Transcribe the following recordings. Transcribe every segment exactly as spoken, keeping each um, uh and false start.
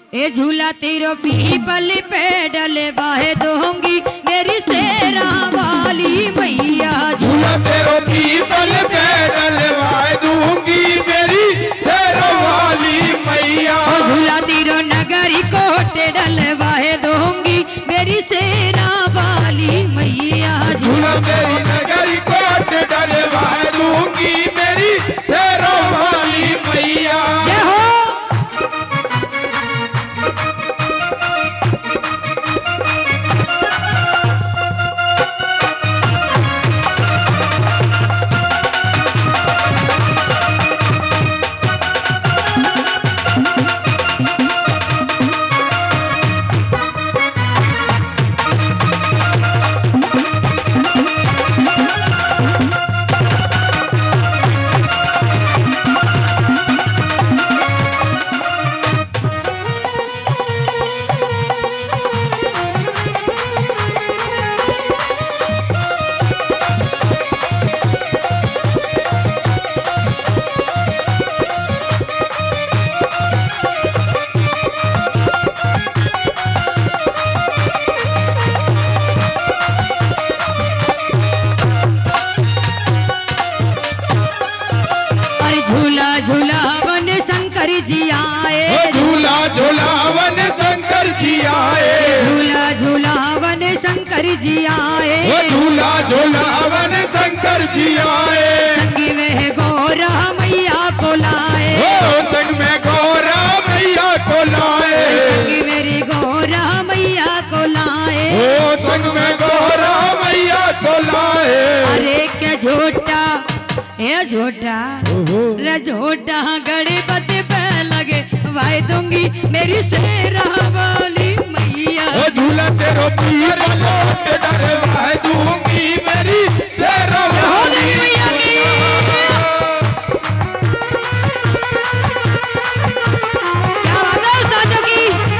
ए झूला तेरो पीपल पे डलवाए दूंगी मेरी शेरा वाली मैया। झूला तेरो पीपल पे डलवाए दूंगी मेरी शेरा वाली मैया। झूला तेरो नगरी कोटे डलवाए दूंगी मेरी शेरा वाली मैया। झूला तेरी नगरी कोटे डलवाए दूंगी मेरी शेरा वाली मैया। जय हो। झूला झूलावन शंकर जी आए। झूला झूलावन शंकर जी आए। झूला झूलावन शंकर जी आए। झूला झूलावन शंकर जी आए। संग में गौरा मैया को लाए। संग में गौरा मैया को लाए। संग मेरी गौरा मैया को लाए। संग में गौरा मैया को लाए। अरे क्या झूठा ये झूठा रे झूठा गणपति पे लगे वाई दूंगी मेरी शेरा वाली मैया। झूला तेरो पीपल पे डलवाए दूंगी मेरी शेरा वाली मैया की। क्या बात है साजो की।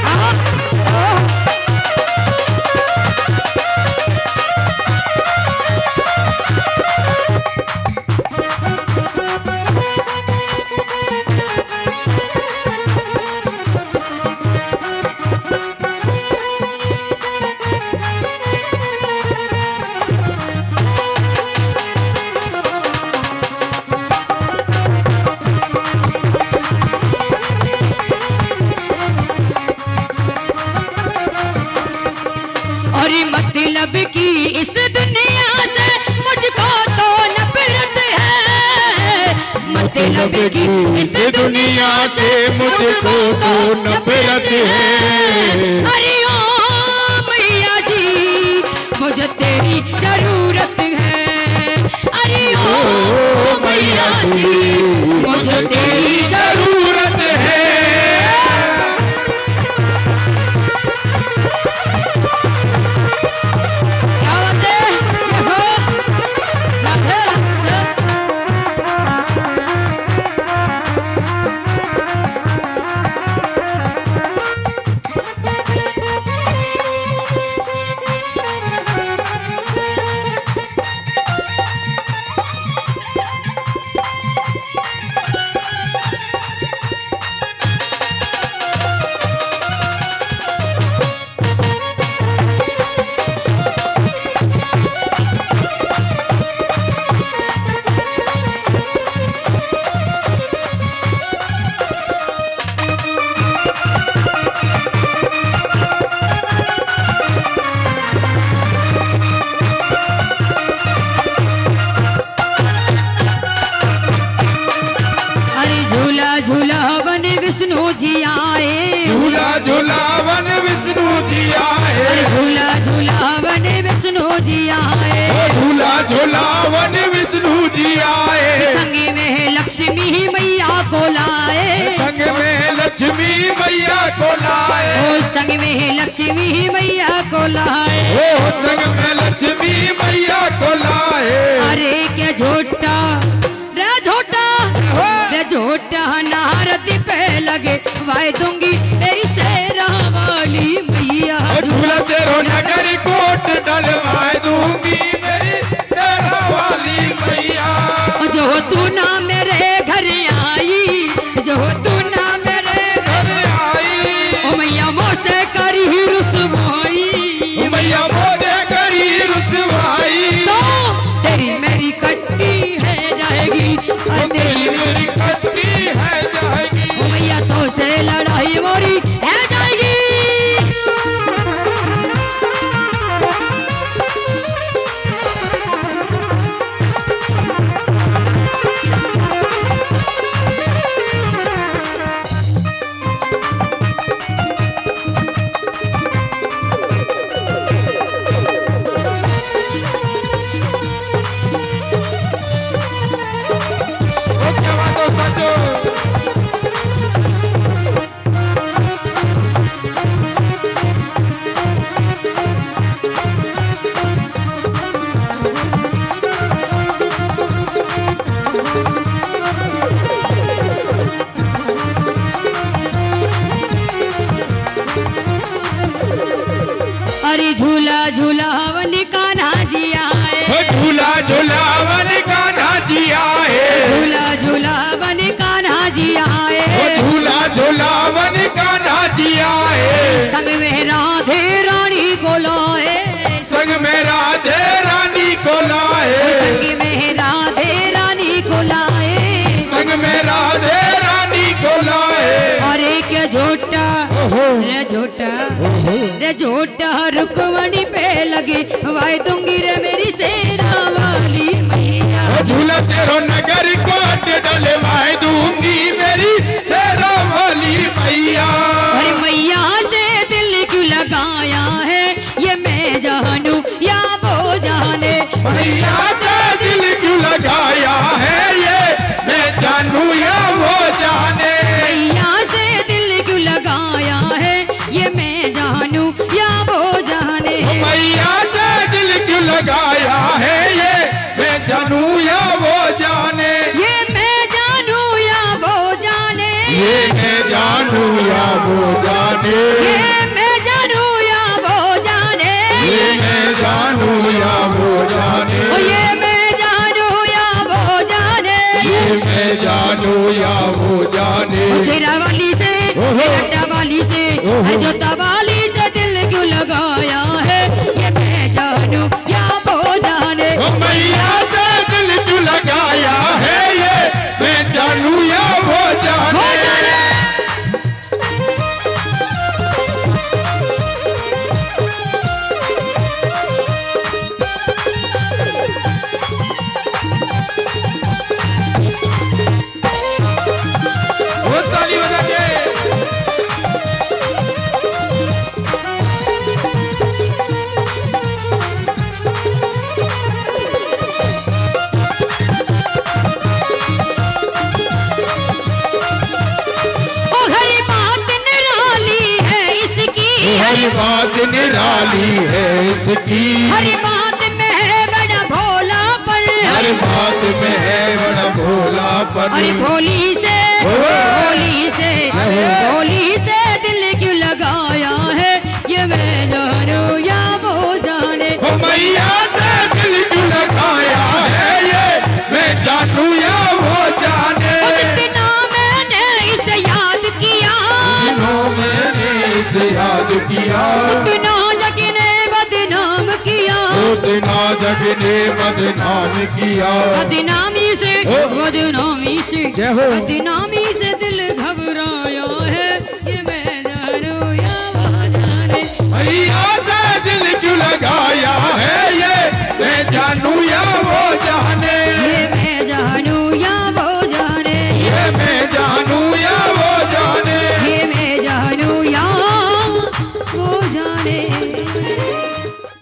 मतलब की इस दुनिया से मुझको तो नफरत है। मतलब की इस दुनिया से मुझको तो नफरत है। अरे ओ मैया जी मुझे तेरी जरूरत है। अरे ओ मैया जी मुझे तेरी जरूरत है। झूलावन विष्णु जी आए। झूला झूलावन विष्णु जी आए। झूला झूलावन विष्णु जी आए। झूला झूलावन विष्णु जी आए। संग में लक्ष्मी मैया को लाए। संग में लक्ष्मी मैया को लाए। ओ संग में लक्ष्मी मैया को लाए। ओ संग में लक्ष्मी मैया को लाए। अरे क्या झूठा रे झूठा रे झूठा नारदी पे लगे वाई दूंगी तेरी शेरा वाली मैया। झूला तेरो नगर कोट डलवाए दूंगी मेरी शेरा वाली मैया। जो तू ना मेरे घर आई। जो तू ना मेरे घर आई। ओ अरे झूला झूलावन कान्हा जी आए, झूला झूलावन कान्हा जी आए, झूला झूलावन कान्हा जी आए, झूला झूलावन कान्हा जी आए। संग में राधे रानी को लाए, संग में राधे रानी को लाए, संग में राधे रानी को लाए, संग में राधे रानी को लाए। अरे क्या झोटा रे झोटा रे झोटा रुकमणी पे लगे, वाई दूंगी रे मेरी सेरा वाली मैया। झूला तेरो नगर कोट डले, वाई दूंगी मेरी सेरा वाली मैया। अरे मैया से दिल क्यों लगाया है, ये मैं जानू या वो जाने। मैया से दिल क्यों लगाया है, ये मैं जानू या वो जाने। मैया से दिल क्यों लगाया है, ये मैं जानू या वो जाने। मैया से दिल क्यों लगाया है, ये मैं जानू या वो जाने। ये मैं जानू या वो जाने, ये मैं जानू या वो जाने, ये मैं जानू या वो जाने, ये मैं जानू या वो जाने, ओ ये मैं जानू या वो जाने, ये मैं जानू या वो जाने। सेरा वाली से लड्डा वाली से जोता वाली से दिल क्यों लगाया है, ये मैं जानू या वो जाने। मैया से दिल क्यों लगाया है, ये मैं जानू या वो जाने। वो जाने वो ताली बजा के। हर बात निराली है इसकी, हर बात में है बड़ा भोलापन, हर बात में है बड़ा भोलापन। अरे भोली से भोली से भोली से दिल क्यों लगाया है, ये मैं जानू या वो जाने। मैया से दिल क्यों लगाया है, ये मैं जानू या वो जाने। इतना मैंने इसे याद किया, मैंने इसे याद किया, उतना जग ने बदनाम किया, उतना जग ने बदनाम किया। बदनामी से बदनामी से बदनामी से दिल